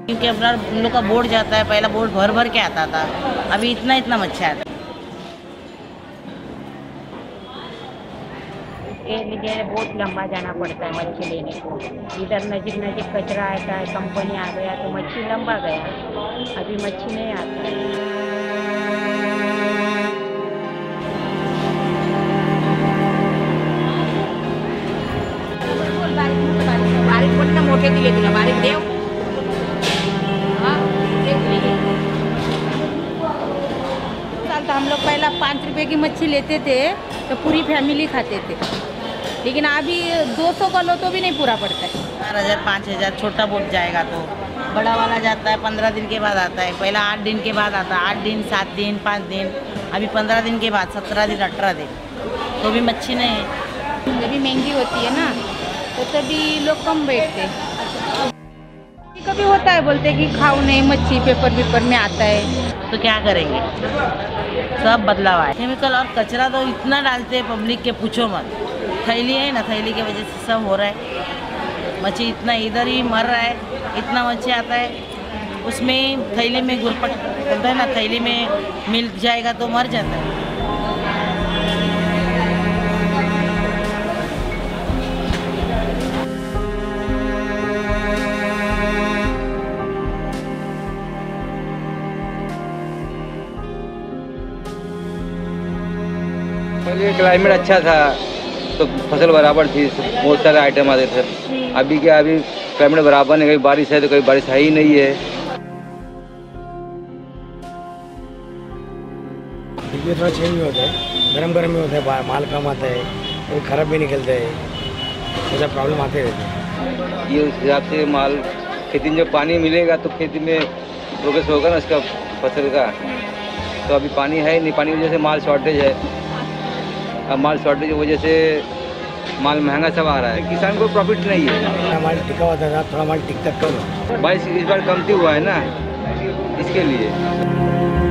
क्योंकि अपना उन लोग का बोट जाता है, पहला बोट भर भर के आता था, अभी इतना इतना मच्छी आता है। इसके लिए बहुत लंबा जाना पड़ता है मच्छी लेने को। इधर नजीक नजीक कचरा आता है, कंपनी आ गया तो मच्छी लंबा गया, अभी मच्छी नहीं आता है। बारीक मोठे मोठे दिले तुला, बारीक देव। तो हम लोग पहला 5 रुपए की मच्छी लेते थे तो पूरी फैमिली खाते थे, लेकिन अभी 200 का लो तो भी नहीं पूरा पड़ता है। 4,000 5,000 छोटा बोट जाएगा तो बड़ा वाला जाता है 15 दिन के बाद आता है, पहला 8 दिन के बाद आता है, 8 दिन 7 दिन 5 दिन, अभी 15 दिन के बाद 17 दिन 18 दिन, तो भी मच्छी नहीं है। जब भी महंगी होती है ना तो तभी लोग कम बैठते। कभी होता है बोलते कि खाओ नहीं मच्छी, पेपर पेपर में आता है तो क्या करेंगे, सब बदलाव है। केमिकल और कचरा तो इतना डालते हैं पब्लिक के पूछो मत। थैली है ना, थैली की वजह से सब हो रहा है। मच्छी इतना इधर ही मर रहा है, इतना मच्छी आता है, उसमें थैली में घुरपट करता है ना, थैली में मिल जाएगा तो मर जाता है। पहले क्लाइमेट अच्छा था तो फसल बराबर थी, बहुत सारे आइटम आते थे। अभी क्या, अभी क्लाइमेट बराबर नहीं, कहीं बारिश है तो कहीं बारिश है ही नहीं है। बिजली थोड़ा चेंज भी होता है, गरम गरम भी होता है, माल कम आता है, कभी खराब भी निकलता है, ऐसा प्रॉब्लम आते रहते हैं। ये उस हिसाब से माल खेती में जब पानी मिलेगा तो खेती में प्रोग्रेस होगा ना उसका फसल का। तो अभी पानी है ही नहीं, पानी की वजह से माल शॉर्टेज है। अब माल शॉर्टेज की वजह से माल महंगा सब आ रहा है, किसान को प्रॉफिट नहीं है। माल टिका हुआ था, थोड़ा माल टिकता कम। बारिश इस बार कमती हुआ है ना, इसके लिए।